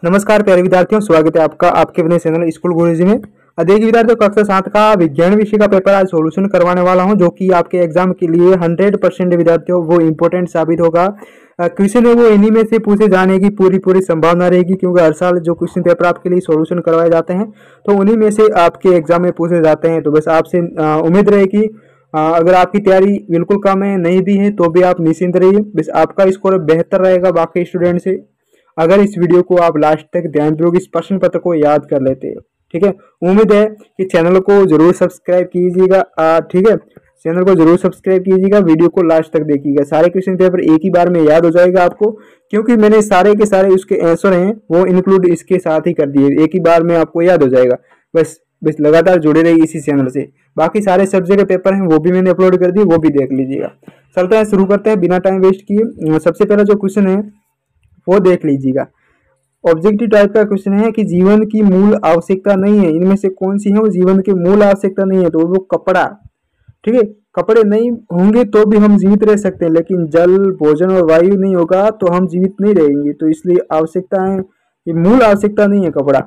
नमस्कार प्यारे विद्यार्थियों, स्वागत है आपका आपके अपने चैनल स्कूल गुरुजी में। देखिए विद्यार्थियों, कक्षा 7 का विज्ञान विषय का पेपर आज सॉल्यूशन करवाने वाला हूं, जो कि आपके एग्जाम के लिए 100% विद्यार्थियों वो इम्पोर्टेंट साबित होगा। क्वेश्चन है वो इन्हीं में से पूछे जाने की पूरी संभावना रहेगी, क्योंकि हर साल जो क्वेश्चन पेपर आपके लिए सॉल्यूशन करवाए जाते हैं तो उन्हीं में से आपके एग्जाम में पूछे जाते हैं। तो बस आपसे उम्मीद रहेगी, अगर आपकी तैयारी बिल्कुल कम है, नहीं भी है, तो भी आप निश्चिंत रहिए। बस आपका स्कोर बेहतर रहेगा बाकी स्टूडेंट से अगर इस वीडियो को आप लास्ट तक ध्यानपूर्वक इस प्रश्न पत्र को याद कर लेते हैं। ठीक है, उम्मीद है कि चैनल को जरूर सब्सक्राइब कीजिएगा। ठीक है, चैनल को जरूर सब्सक्राइब कीजिएगा, वीडियो को लास्ट तक देखिएगा। सारे क्वेश्चन पेपर एक ही बार में याद हो जाएगा आपको, क्योंकि मैंने सारे के सारे उसके आंसर हैं वो इंक्लूड इसके साथ ही कर दिए, एक ही बार में आपको याद हो जाएगा। बस लगातार जुड़े रहिए इसी चैनल से। बाकी सारे सब्जेक्ट के पेपर हैं वो भी मैंने अपलोड कर दिए, वो भी देख लीजिएगा। चलते हैं, शुरू करते हैं बिना टाइम वेस्ट किए। सबसे पहला जो क्वेश्चन है वो देख लीजिएगा। ऑब्जेक्टिव टाइप का क्वेश्चन है कि जीवन की मूल आवश्यकता नहीं है, इनमें से कौन सी है वो जीवन की मूल आवश्यकता नहीं है? तो वो कपड़ा। ठीक है, कपड़े नहीं होंगे तो भी हम जीवित रह सकते हैं, लेकिन जल, भोजन और वायु नहीं होगा तो हम जीवित नहीं रहेंगे। तो इसलिए आवश्यकता है, ये मूल आवश्यकता नहीं है कपड़ा।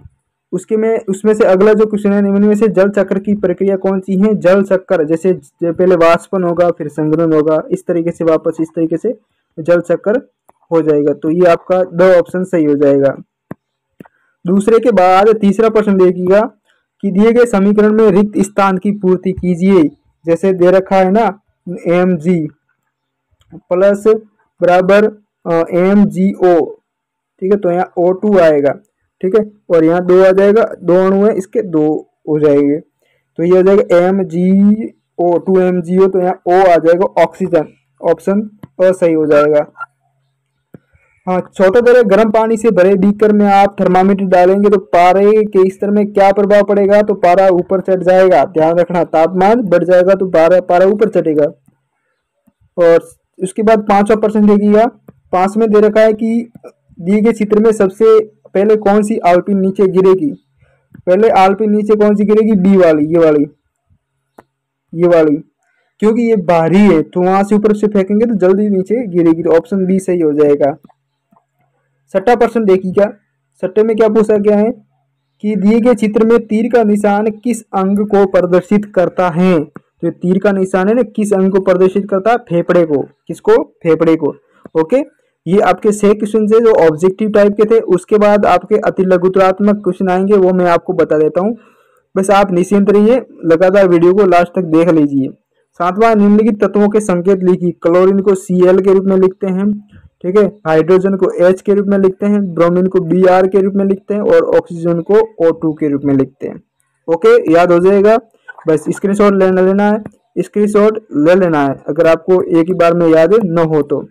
उसमें से अगला जो क्वेश्चन है, निम्न में से जल चक्र की प्रक्रिया कौन सी है? जल चक्र, जैसे पहले वाष्पन होगा, फिर संघनन होगा, इस तरीके से वापस इस तरीके से जल चक्र हो जाएगा। तो ये आपका दो ऑप्शन सही हो जाएगा। दूसरे के बाद तीसरा प्रश्न देखिएगा कि दिए गए समीकरण में रिक्त स्थान की पूर्ति कीजिए। जैसे दे रखा है ना, mg प्लस बराबर mgO। ठीक है, तो यहाँ O2 आएगा। ठीक है, और यहाँ 2 आ जाएगा, 2 अणु है इसके, 2 हो जाएंगे। तो ये आ जाएगा MgO2 MgO, तो यहाँ O आ जाएगा ऑक्सीजन। ऑप्शन अ सही हो जाएगा। हाँ, छोटे दरे गर्म पानी से भरे बीकर में आप थर्मामीटर डालेंगे तो पारे के स्तर में क्या प्रभाव पड़ेगा? तो पारा ऊपर चढ़ जाएगा। ध्यान रखना, तापमान बढ़ जाएगा तो पारा ऊपर चढ़ेगा। और उसके बाद 5वां प्रश्न देखिएगा। 5 में दे रखा है कि दिए गए चित्र में सबसे पहले कौन सी आलपी नीचे गिरेगी? पहले आलपी नीचे कौन सी गिरेगी? बी वाली, ये वाली, क्योंकि ये भारी है तो वहां से ऊपर से फेंकेंगे तो जल्दी नीचे गिरेगी। तो ऑप्शन बी सही हो जाएगा। 6वां प्रश्न देखिएगा। 6 में क्या पूछा गया है कि दिए गए चित्र में तीर का निशान किस अंग को प्रदर्शित करता है? तो तीर का निशान है ना, किस अंग को प्रदर्शित करता है? फेफड़े को। किसको? फेफड़े को। ओके, ये आपके 6 क्वेश्चन थे जो ऑब्जेक्टिव टाइप के थे। उसके बाद आपके अति लघुत्तरात्मक क्वेश्चन आएंगे, वो मैं आपको बता देता हूँ। बस आप निश्चिंत रहिए, लगातार वीडियो को लास्ट तक देख लीजिए। 7वां, निम्नलिखित तत्वों के संकेत लिखिए। क्लोरीन को Cl के रूप में लिखते हैं। ठीक है, हाइड्रोजन को H के रूप में लिखते हैं, ब्रोमीन को Br के रूप में लिखते हैं और ऑक्सीजन को O2 के रूप में लिखते हैं। ओके, याद हो जाएगा। बस स्क्रीनशॉट ले लेना है, अगर आपको एक ही बार में याद न हो तो।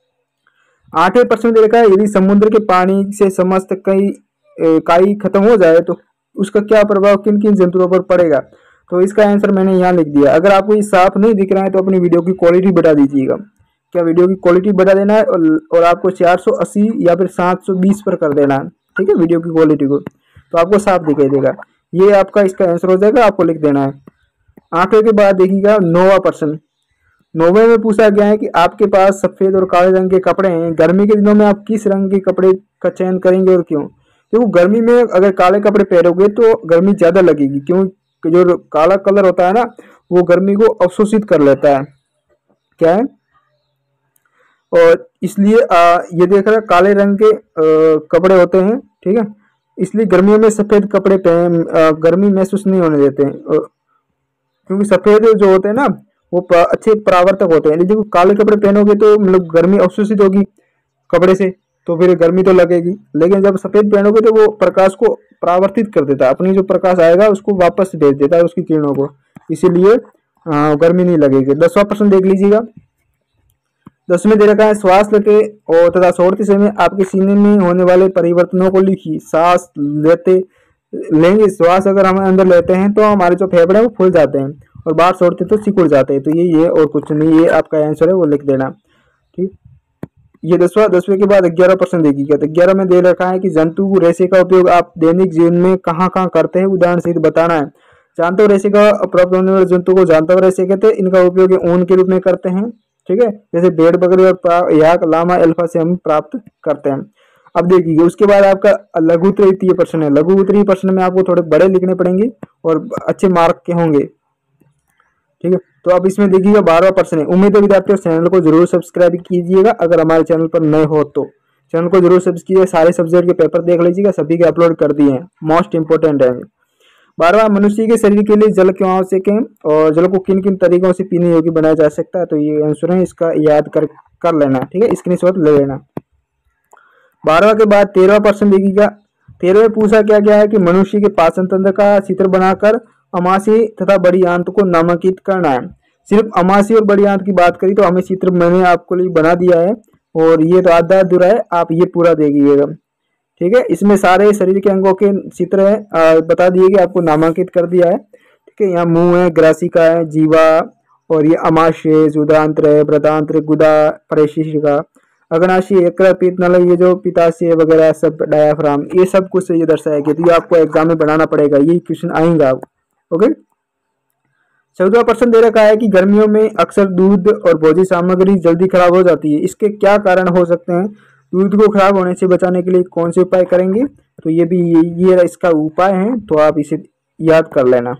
8वें प्रश्न दे रखा है, यदि समुद्र के पानी से समस्त काई खत्म हो जाए तो उसका क्या प्रभाव किन किन जंतुओं पर पड़ेगा? तो इसका आंसर मैंने यहाँ लिख दिया। अगर आपको ये साफ नहीं दिख रहा है तो अपनी वीडियो की क्वालिटी बढ़ा दीजिएगा। क्या वीडियो की क्वालिटी बढ़ा देना है और आपको 480 या फिर 720 पर कर देना है। ठीक है, वीडियो की क्वालिटी को, तो आपको साफ दिखाई देगा। ये आपका इसका आंसर हो जाएगा, आपको लिख देना है। 8वें के बाद देखिएगा 9वां प्रश्न। 9वें में पूछा गया है कि आपके पास सफेद और काले रंग के कपड़े हैं, गर्मी के दिनों में आप किस रंग के कपड़े का चयन करेंगे और क्यों? क्योंकि गर्मी में अगर काले कपड़े पहनोगे तो गर्मी ज्यादा लगेगी, क्यों? जो काला कलर होता है ना, वो गर्मी को अवशोषित कर लेता है। क्या है? और इसलिए ये देख रहे हैं काले रंग के कपड़े होते हैं। ठीक है, इसलिए गर्मियों में सफेद कपड़े पहन गर्मी महसूस नहीं होने देते हैं, क्योंकि सफेद जो होते हैं ना वो अच्छे परावर्तक होते हैं। लेकिन जब काले कपड़े पहनोगे तो मतलब गर्मी अवशोषित होगी कपड़े से, तो फिर गर्मी तो लगेगी। लेकिन जब सफेद पहनोगे तो वो प्रकाश को परावर्तित कर देता है, अपनी जो प्रकाश आएगा उसको वापस भेज देता है उसकी किरणों को, इसीलिए गर्मी नहीं लगेगी। 10वां प्रश्न देख लीजिएगा। 10 में दे रखा है, श्वास लेते और तथा छोड़ते समय आपके सीने में होने वाले परिवर्तनों को लिखिए। सांस लेंगे, श्वास अगर हम अंदर लेते हैं तो हमारे जो फेफड़े हैं वो फूल जाते हैं और बाहर छोड़ते तो सिकुड़ जाते हैं। तो ये और कुछ नहीं, ये आपका आंसर है, वो लिख देना। ठीक, ये 10वें के बाद 11 प्रश्न देखिएगा। तो 11 में दे रखा है कि जंतु रेशे का उपयोग आप दैनिक जीवन में कहाँ कहाँ करते हैं, उदाहरण सहित बताना है। जानवर रेशे का प्राप्त होने वाले जंतु को जानवर रेशे कहते हैं। इनका उपयोग ऊन के रूप में करते हैं। ठीक है, जैसे भेड़ बकरी और याक लामा अल्फा से हम प्राप्त करते हैं। अब देखिए उसके बाद आपका लघु तृतीय प्रश्न है। लघु तृतीय प्रश्न में आपको थोड़े बड़े लिखने पड़ेंगे और अच्छे मार्क के होंगे, ठीक है। तो अब इसमें देखिएगा 12वां प्रश्न है। उम्मीद है विद्यार्थियों चैनल को जरूर सब्सक्राइब कीजिएगा, अगर हमारे चैनल पर नए हो तो चैनल को जरूर सब्सक्राइब कीजिए। सारे सब्जेक्ट के पेपर देख लीजिएगा, सभी के अपलोड कर दिए हैं, मोस्ट इंपोर्टेंट है। 12वां मनुष्य के शरीर के लिए जल क्यों आवश्यक है और जल को किन किन तरीकों से पीने योग्य बनाया जा सकता है, तो ये आंसर है, इसका याद कर लेना, ठीक है, स्क्रीनशॉट ले लेना। 12वां के बाद 13वां प्रश्न देखिएगा। 13वें पूछा क्या गया है कि मनुष्य के पाचन तंत्र का चित्र बनाकर अमाशय तथा बड़ी आंत को नामांकित करना है। सिर्फ अमाशय और बड़ी आंत की बात करी तो हमें चित्र मैंने आपको लिए बना दिया है और ये तो आधा अधूरा है, आप ये पूरा देखिएगा, ठीक है। इसमें सारे शरीर के अंगों के चित्र है, बता दिए कि आपको नामांकित कर दिया है, ठीक है। यहाँ मुंह है, ग्रासिका है, जीवा और ये अमाशय, जुदांत्र है, बृहदांत्र, गुदा, परिशिष्टिका, अग्नाशय, यकृत, पित्त नल, ये जो पित्ताशय वगैरह सब, डायाफ्राम, ये सब कुछ ये दर्शाया गया। तो ये आपको एग्जाम में बनाना पड़ेगा, यही क्वेश्चन आएंगे आप, ओके। 14वां प्रश्न दे रखा है कि गर्मियों में अक्सर दूध और भोज्य सामग्री जल्दी खराब हो जाती है, इसके क्या कारण हो सकते हैं? दूध को खराब होने से बचाने के लिए कौन से उपाय करेंगे? तो ये भी ये इसका उपाय है, तो आप इसे याद कर लेना।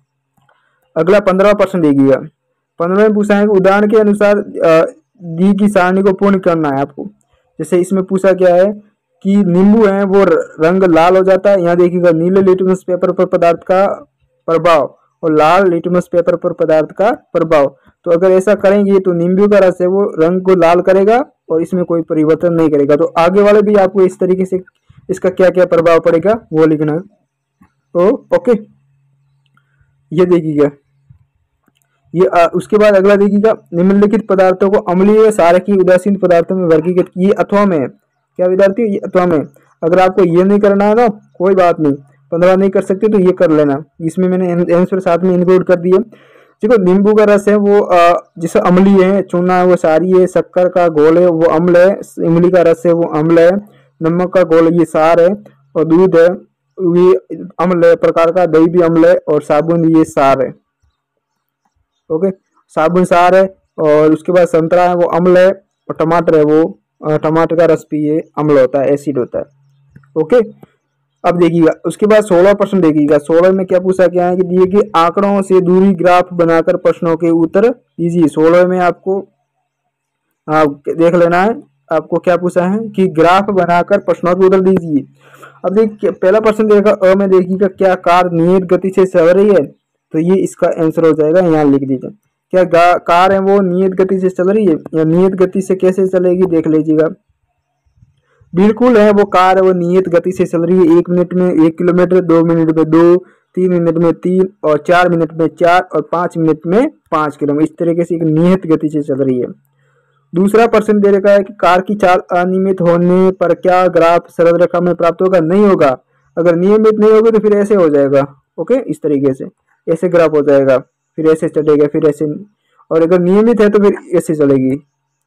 अगला 15वां प्रश्न देखिएगा। 15वें पूछा है कि उदाहरण के अनुसार दी की सारणी को पूर्ण करना है आपको। जैसे इसमें पूछा क्या है कि नींबू है वो रंग लाल हो जाता है, यहाँ देखिएगा नीले लिटमस पेपर पर पदार्थ का प्रभाव और लाल लिटमस पेपर पर पदार्थ का प्रभाव। तो अगर ऐसा करेंगे तो नींबू का रस है वो रंग को लाल करेगा और इसमें कोई परिवर्तन नहीं करेगा। तो आगे वाले भी आपको इस तरीके से इसका क्या क्या प्रभाव पड़ेगा वो लिखना है। तो ओके, ये देखिएगा। ये उसके बाद अगला देखिएगा, निम्नलिखित पदार्थों को अम्लीय व क्षारकीय उदासीन पदार्थों में वर्गीकृत, ये अथवा में है क्या विद्यार्थी, ये अथवा में। अगर आपको ये नहीं करना है ना कोई बात नहीं, 15 नहीं कर सकते तो ये कर लेना, इसमें मैंने आंसर साथ में इंक्लूड कर दिए। देखो नींबू का रस है वो जैसे अम्लीय है, चूना है वो क्षारीय है, शक्कर का घोल है वो अम्ल है, इमली का रस है वो अम्ल है, नमक का घोल ये क्षार है और दूध है ये अम्ल है प्रकार का, दही भी अम्ल है और साबुन ये क्षार है, ओके। साबुन क्षार है और उसके बाद संतरा है वो अम्ल है और टमाटर है वो टमाटर का रस भी ये अम्ल होता है, एसिड होता है, ओके। अब देखिएगा उसके बाद 16वां प्रश्न देखिएगा। 16 में क्या पूछा गया है कि दिए गए आंकड़ों से दूरी ग्राफ बनाकर प्रश्नों के उत्तर दीजिए। 16 में आपको देख लेना है, आपको क्या पूछा है कि ग्राफ बनाकर प्रश्नों के उत्तर दीजिए। अब देखिए पहला प्रश्न देखा अ में देखिएगा, क्या कार नियत गति से चल रही है, तो ये इसका आंसर हो जाएगा, यहाँ लिख दीजिए। क्या कार है वो नियत गति से चल रही है या नियत गति से कैसे चलेगी देख लीजिएगा। बिल्कुल है वो कार है वो नियत गति से चल रही है, 1 मिनट में 1 किलोमीटर, 2 मिनट में 2, 3 मिनट में 3 और 4 मिनट में 4 और 5 मिनट में 5 किलोमीटर, इस तरीके से एक नियत गति से चल रही है। दूसरा प्रश्न दे रखा है कि कार की चाल अनियमित होने पर क्या ग्राफ सरल रेखा में प्राप्त होगा, नहीं होगा। अगर नियमित नहीं होगा तो फिर ऐसे हो जाएगा, ओके, इस तरीके से ऐसे ग्राफ हो जाएगा, फिर ऐसे चलेगा, फिर ऐसे, और अगर नियमित है तो फिर ऐसे चलेगी।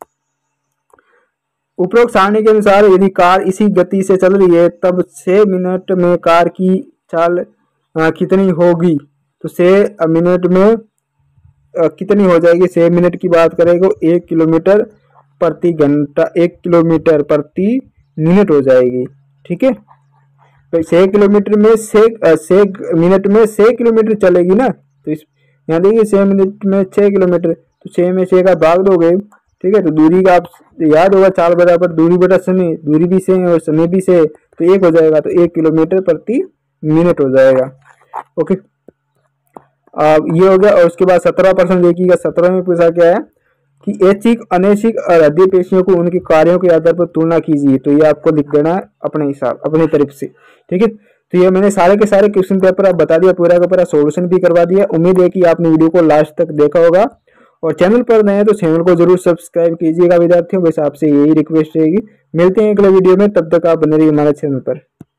उपरोक्त सारणी के अनुसार यदि कार इसी गति से चल रही है तब 6 मिनट में कार की चाल कितनी होगी, तो 6 मिनट में कितनी हो जाएगी। 6 मिनट की बात करेंगे 1 किलोमीटर प्रति घंटा, 1 किलोमीटर प्रति मिनट हो जाएगी, ठीक है। तो 6 किलोमीटर में 6 मिनट में 6 किलोमीटर चलेगी ना, तो इस यहाँ देखिए 6 मिनट में 6 किलोमीटर, तो 6 में 6 का भाग दोगे, ठीक है। तो दूरी का आप याद होगा 4 बराबर दूरी बटा समय, दूरी भी से और समय भी से, तो 1 हो जाएगा, तो 1 किलोमीटर प्रति मिनट हो जाएगा, ओके। ये हो गया। और उसके बाद 17वां प्रश्न देखिएगा। 17 में पूछा क्या है कि ऐच्छिक, अनैच्छिक और हृदय पेशियों को उनके कार्यों के आधार पर तुलना कीजिए। तो ये आपको लिख देना है अपने हिसाब, अपनी तरफ से, ठीक है। तो ये मैंने सारे के सारे क्वेश्चन पेपर आप बता दिया, पूरा का पूरा सोल्यूशन भी करवा दिया। उम्मीद है कि आपने वीडियो को लास्ट तक देखा होगा और चैनल पर नए हैं तो चैनल को जरूर सब्सक्राइब कीजिएगा विद्यार्थियों, बस आपसे यही रिक्वेस्ट रहेगी। मिलते हैं अगले वीडियो में, तब तक आप बने रहिए हमारे चैनल पर।